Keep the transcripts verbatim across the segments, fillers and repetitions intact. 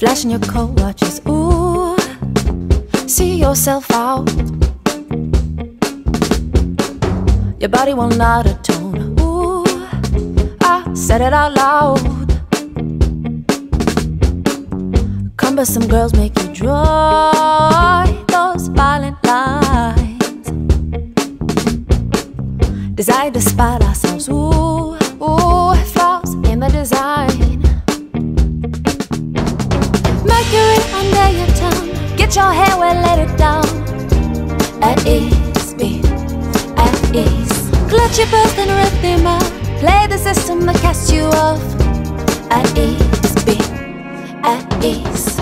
Flashing your coat watches, ooh, see yourself out. Your body will not atone, ooh, I said it out loud. Cumbersome girls make you draw those violent lines. Desire to spot ourselves, ooh, ooh, flaws in the design. Mercury under your tongue, get your hair wet, let it down. At ease, be at ease. Clutch your pearls and rip them out. Play the system that casts you off. At ease, be at ease.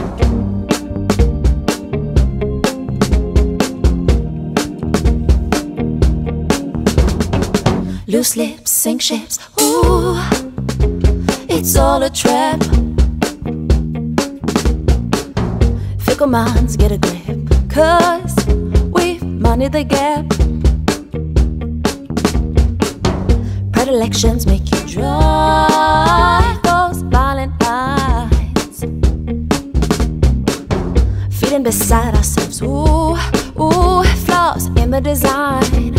Loose lips sink ships, ooh, it's all a trap. Fickle minds get a grip, cause we've moneyed the gap. Predilections make you draw those violent lines. Feeding beside ourselves, ooh, ooh, flaws in the design.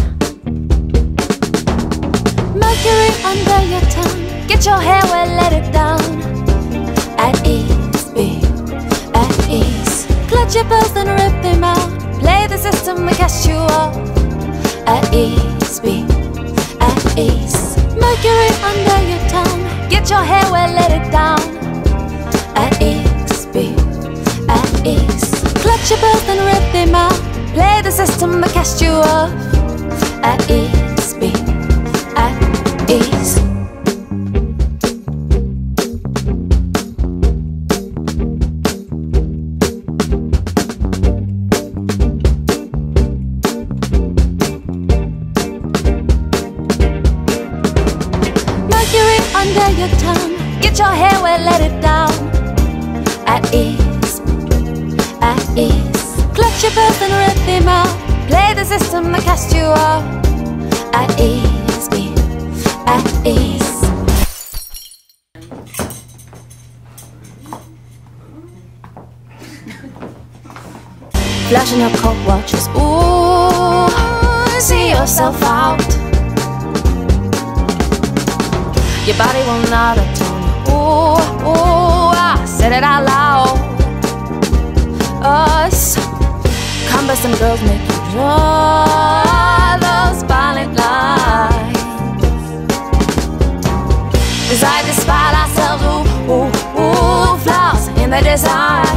Mercury under your tongue, get your hair wet, let it down. At ease, be at ease. Clutch your pearls and rip them out. Play the system that casts you off. At ease, be at ease. Mercury under your tongue, get your hair wet, let it down. At ease, be at ease. Clutch your pearls and rip them out. Play the system that casts you off. At ease, be at ease. Mercury under your tongue, get your hair wet, let it down. At ease, at ease. Clutch your pearls and rip them out. Play the system that casts you off. At ease, be at ease. Flashing your coat watches, ooh, see yourself out. Your body will not atone, ooh, ooh, I said it out loud. Us cumbersome girls make you draw those violent lines. Desire to spot ourselves, ooh, ooh, ooh, flaws in the design.